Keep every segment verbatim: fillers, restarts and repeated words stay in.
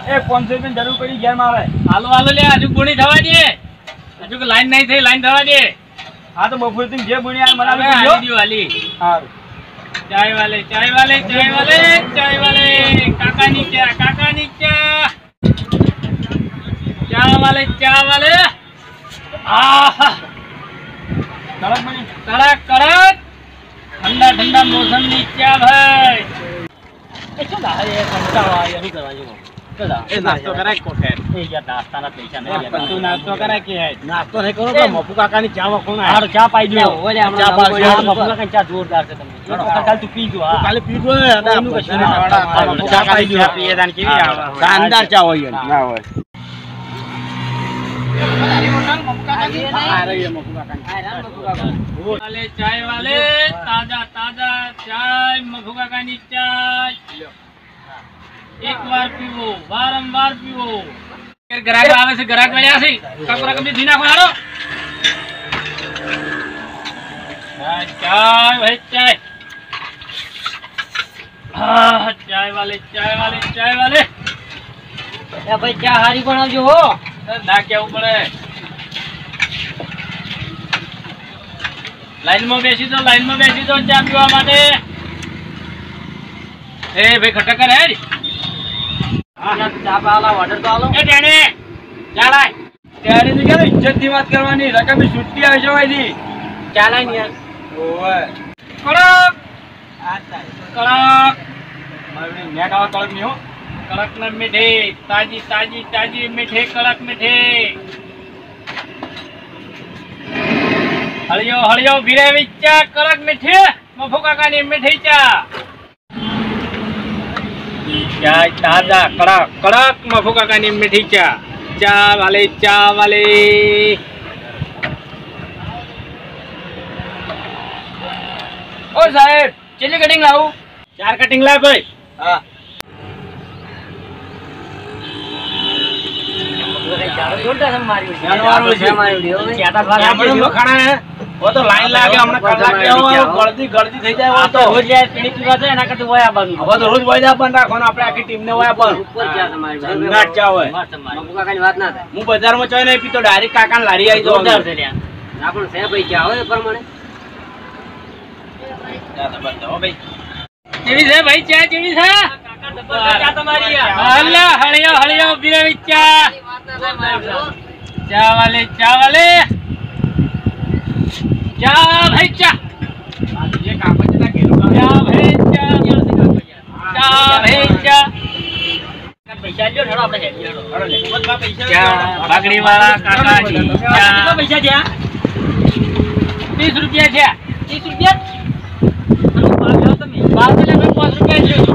એ પાંચસો રૂપિયા જરૂર પડી ઘેર મારે. હાલો હાલો લે હજુ બોણી થવા દે. હજુ કે લાઈન નહીં થઈ લાઈન થવા દે. હા તો બપોર થી જે બોણી આ મને હાલી દીયો હાલી. સારું. ચાય વાલે ચાય વાલે ચાય વાલે ચાય વાલે કાકાની ચા કાકાની ચા ચા વાલે ચા વાલે. આહા કડક બની કડક કડક ઠંડા ઠંડા મોસમની ચા ભાઈ. એ શું ના એ કંટાળો આવ્યો શું કરવા જેવો. એ નાસ્તો કરાય કોઠે. એ યાર નાસ્તાના પૈસા નહીં પણ તું નાસ્તો કરાય કે નાસ્તો નહીં કરો તો મફુ કાકાની ચા વખો ના હારું ચા પાઈ દો. ચા પાઈ દો. મફુ કાકાની ચા જોરદાર છે તમે. કાલ તું પી જો હા. કાલે પીજો ને અને મફુ ચા પાઈ દો. પીએ દાન કેવી આવે. શાનદાર ચા હોય ના હોય. वाले चाय वाले ताजा ताजा चाय मफू काकानी चाय एक बार पीवो वारंवार पीवो. ग्राहक આવે છે ગ્રાહક મળ્યા છે કાકરા કબી દીના કોણાડો ચાય ભાઈ ચાય. હા ચાય વાલે ચાય વાલે ચાય વાલે. એ ભાઈ ચા હારી બનાવજો હો. ના કેવું પડે. લાઈન માં બેસી દો લાઈન માં બેસી દો ચા પીવા માટે. એ ભાઈ ખટકર હે ચા પાલા ઓર્ડર તો આલો. એ ટેણે ચા લાય. ત્યારે તો કે ઇજ્જત ની વાત કરવાની રકમ છૂટી આવે છે ભાઈજી. ચા લાય ને યાર. ઓય કડક આ ચાય કડક મારે નેટ આવા કડક નહીં હો. કડક ને મીઠે તાજી તાજી તાજી મીઠે કડક મીઠે. હળિયો હળિયો ભીરેવી ચા કડક મીઠે મફુ કાકાની મીઠી ચા. ચાય તાજા કડક કડક મફુ કાકાની મીઠી ચા. ચા વાલે ચા વાલે. ઓ સાહેબ ચીલી કટિંગ લાવું. ચાર કટિંગ લાવ ભાઈ. હા તો લાઈન લાગે હમણાં કલાક ગળદી ગળદી થઈ જાય. તો રોજ યાર પીણી પીવા છે એના કરતા વયા બાનું. હવે તો રોજ વયા બંધ રાખવાનું આપણે આખી ટીમને વયા બંધ. નાટ ચા હોય. મફુ કાકાની વાત ના થાય. હું બજારમાં ચા નહીં પીતો ડાયરેક્ટ કાકાને લારી આવી જાઉં. જોરદાર છે લ્યા. આપણને સે ભાઈ ચા હોય એ પ્રમાણે. કેવી છે ભાઈ ચા કેવી છે? ચા તમારી હલ્યા હળિયો હળિયો બીરેવી ચા. ચા વાલે ચા વાલે ચા ભાઈ ચા. ये कागज ना घेरो ચા ભાઈ ચા ચા ભાઈ ચા. પૈસા લ્યો ઠરો આપણે હેડ્યો. ચા ભાગડી વાળા કાકાજી ચા. કેટલા પૈસા છે? ત્રીસ રૂપિયા છે. ત્રીસ રૂપિયા તમે પાંચ રૂપિયા લ્યો.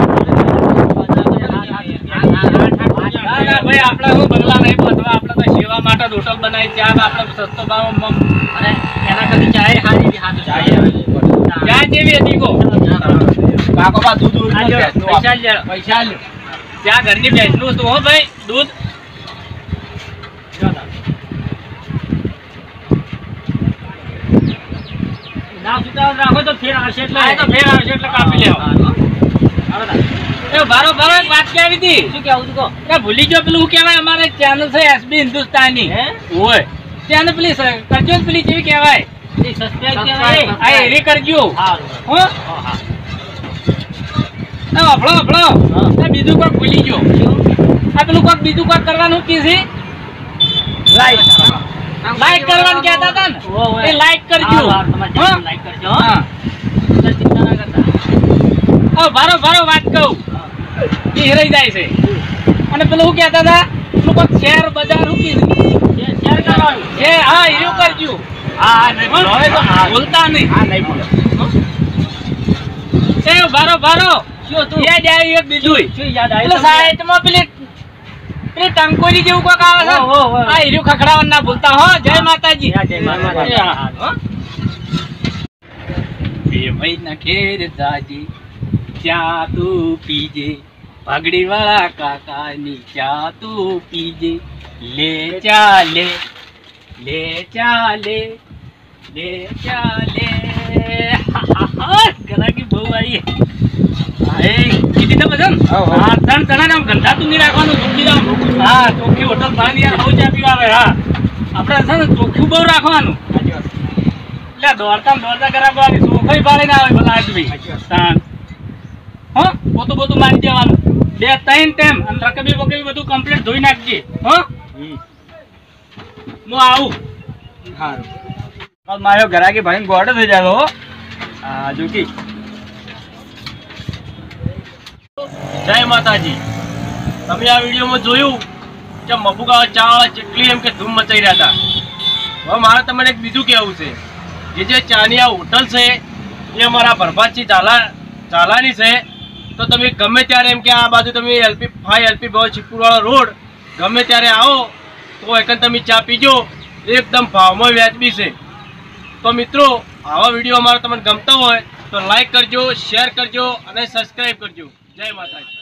ભાઈ આપણે હું બંગલા નહીં પહોંચવા. આપણે તો સેવા માટે હોટલ બનાવી ચા આપણે સસ્તો ભાવ અને એના કરતી ચા સારી સારી ચા જેવી હતી કો કાકો બા દૂધ દૂધ પૈસા લ્યો પૈસા લ્યો. ચા ઘરની ભેંસનું હતું હો ભાઈ દૂધ. ના સુતા રાખો તો ફેર આવશે એટલે તો ફેર આવશે એટલે કાપી લેવા. એ બારો બારો એક વાત કેવી હતી. શું કેવું તું કો? કે ભૂલી ગયો પેલું કહેવાય અમારે ચેનલ છે એસબી હિન્દુસ્તાની. હે ઓય ચેનલ પેલી કરજો પેલી જેવી કહેવાય. એ સબસ્ક્રાઇબ કહેવાય. આ એવી કરજો. હારું હો હા. એ અફળો અફળો એ બીજું કોક ભૂલી ગયો. આ પેલું કોક બીજું કોક કરવાનું કી છે. લાઈક લાઈક કરવાનું કહેતા હતા ને એ લાઈક કરજો. લાઈક કરજો હા. ચિંતા ના કરતા. ઓ બારો બારો વાત કહું એ હેરાઈ જાય છે. અને પેલું શું કહેતા હતા પેલું કોક શેર બજાર શું કીધું શેર કરવાનું છે. હા એવું કરજો. હા બોલતા નહીં. હા નહીં બોલે. એ બારો બારો યાદ આવ્યું એક બીજું યાદ આવ્યું. સાઈડમાં પેલી પેલી ટંકોરી જેવું કોક આવે છે. આ હીરું ખખડાવવાનું ના ભૂલતા હો. જય માતાજી. જય માતાજી. બે મહિના ઘેર જાજી ચા તું પીજે ભાગડી વાળા કાકાની ચા તું પીજે. લે ચા લે લે ચા લે લે ચા લે. ગરાકી બહુ આવી. હા એ કીધી તો બધા. હા ત્રણ જણા નામ ગંધા તું નહીં રાખવાનું. હા ચોખ્ખી હોટલ પાણી યાર બહુ ચા પીવા આવે. હા આપણે છે ને ચોખ્ખું બહુ રાખવાનું. એટલે દોડતા ને દોડતા કરાવવાની ચોખ્ખાઈ પાડી ના આવે ભલા આદમી. તાન હો પોતું પોતું મારી દેવાનું બે ત્રણ ટાઈમ અને રકબી બકબી બધું કમ્પ્લીટ ધોઈ નાખજે. હો હું આવું. હા મારો ઘરાકી ભાઈ ગોડો થઈ જાય હો. હા જોકી જય માતાજી. તમે આ વિડીયોમાં જોયું કે મફુકા ચા જેટલી એમ કે ધૂમ મચાઈ રહ્યા હતા. હવે મારે તમને એક બીજું કહેવું છે. જે જે ચાની આ હોટલ છે એ અમારા ભરભાતજી ચાલા ચાલાની છે. તો તમે ગમે ત્યારે એમ કે આ બાજુ તમે એલપી ફાઈવ એલપી ભાવ ચીપુરવાળો રોડ ગમે ત્યારે આવો તો એકન તમે ચા પીજો. એકદમ ભાવમાં વ્યાજબી છે. તો મિત્રો આવા વિડીયો અમારા તમને ગમતા હોય તો લાઈક કરજો, શેર કરજો અને સબસ્ક્રાઈબ કરજો. જય માતાજી.